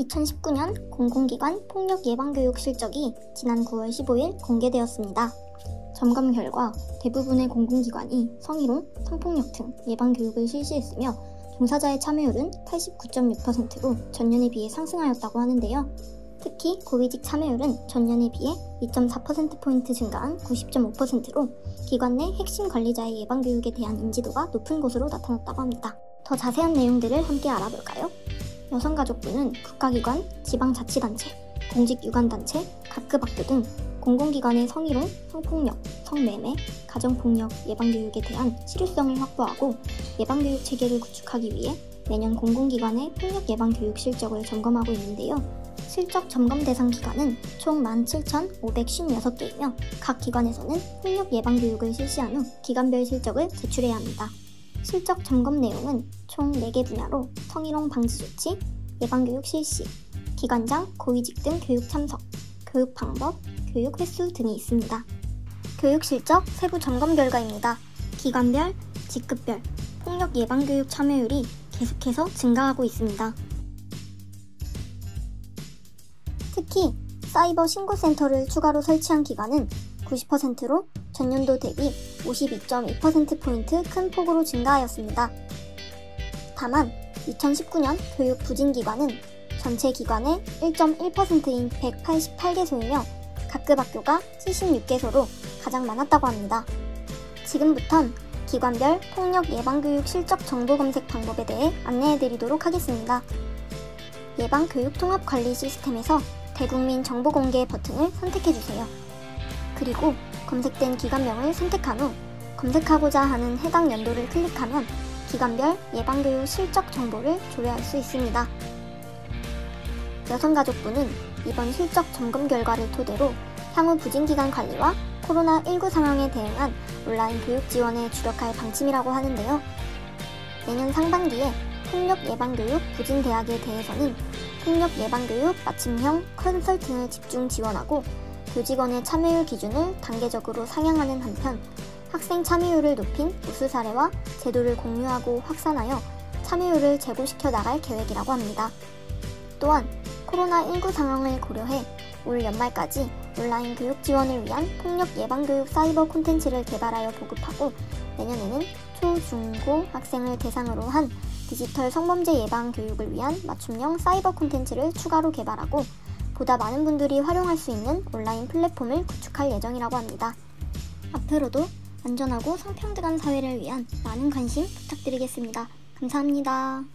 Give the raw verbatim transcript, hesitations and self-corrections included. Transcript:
이천십구 년 공공기관 폭력예방교육 실적이 지난 구월 십오일 공개되었습니다. 점검 결과 대부분의 공공기관이 성희롱, 성폭력 등 예방교육을 실시했으며 종사자의 참여율은 팔십구 점 육 퍼센트로 전년에 비해 상승하였다고 하는데요. 특히 고위직 참여율은 전년에 비해 이 점 사 퍼센트포인트 증가한 구십 점 오 퍼센트로 기관 내 핵심 관리자의 예방교육에 대한 인지도가 높은 것으로 나타났다고 합니다. 더 자세한 내용들을 함께 알아볼까요? 여성가족부는 국가기관, 지방자치단체, 공직유관단체, 각급 학교 등 공공기관의 성희롱, 성폭력, 성매매, 가정폭력 예방교육에 대한 실효성을 확보하고 예방교육 체계를 구축하기 위해 매년 공공기관의 폭력 예방교육 실적을 점검하고 있는데요. 실적 점검 대상 기관은 총 만 칠천오백오십육 개이며 각 기관에서는 폭력 예방교육을 실시한 후 기관별 실적을 제출해야 합니다. 실적 점검 내용은 총 네 개 분야로 성희롱 방지 조치, 예방교육 실시, 기관장, 고위직 등 교육 참석, 교육 방법, 교육 횟수 등이 있습니다. 교육 실적 세부 점검 결과입니다. 기관별, 직급별, 폭력 예방교육 참여율이 계속해서 증가하고 있습니다. 특히 사이버 신고센터를 추가로 설치한 기관은 구십 퍼센트로 전년도 대비 오십이 점 이 퍼센트포인트 큰 폭으로 증가하였습니다. 다만 이천십구 년 교육 부진기관은 전체 기관의 일 점 일 퍼센트인 백팔십팔 개소이며 각급 학교가 칠십육 개소로 가장 많았다고 합니다. 지금부턴 기관별 폭력 예방교육 실적 정보 검색 방법에 대해 안내해드리도록 하겠습니다. 예방교육통합관리 시스템에서 대국민 정보공개 버튼을 선택해주세요. 그리고 검색된 기관명을 선택한 후 검색하고자 하는 해당 연도를 클릭하면 기관별 예방교육 실적 정보를 조회할 수 있습니다. 여성가족부는 이번 실적 점검 결과를 토대로 향후 부진기관 관리와 코로나 일구 상황에 대응한 온라인 교육 지원에 주력할 방침이라고 하는데요. 내년 상반기에 폭력 예방교육 부진대학에 대해서는 폭력 예방교육 마침형 컨설팅을 집중 지원하고 교직원의 참여율 기준을 단계적으로 상향하는 한편 학생 참여율을 높인 우수 사례와 제도를 공유하고 확산하여 참여율을 제고시켜 나갈 계획이라고 합니다. 또한 코로나 일구 상황을 고려해 올 연말까지 온라인 교육 지원을 위한 폭력 예방교육 사이버 콘텐츠를 개발하여 보급하고 내년에는 초, 중, 고 학생을 대상으로 한 디지털 성범죄 예방 교육을 위한 맞춤형 사이버 콘텐츠를 추가로 개발하고 보다 많은 분들이 활용할 수 있는 온라인 플랫폼을 구축할 예정이라고 합니다. 앞으로도 안전하고 성평등한 사회를 위한 많은 관심 부탁드리겠습니다. 감사합니다.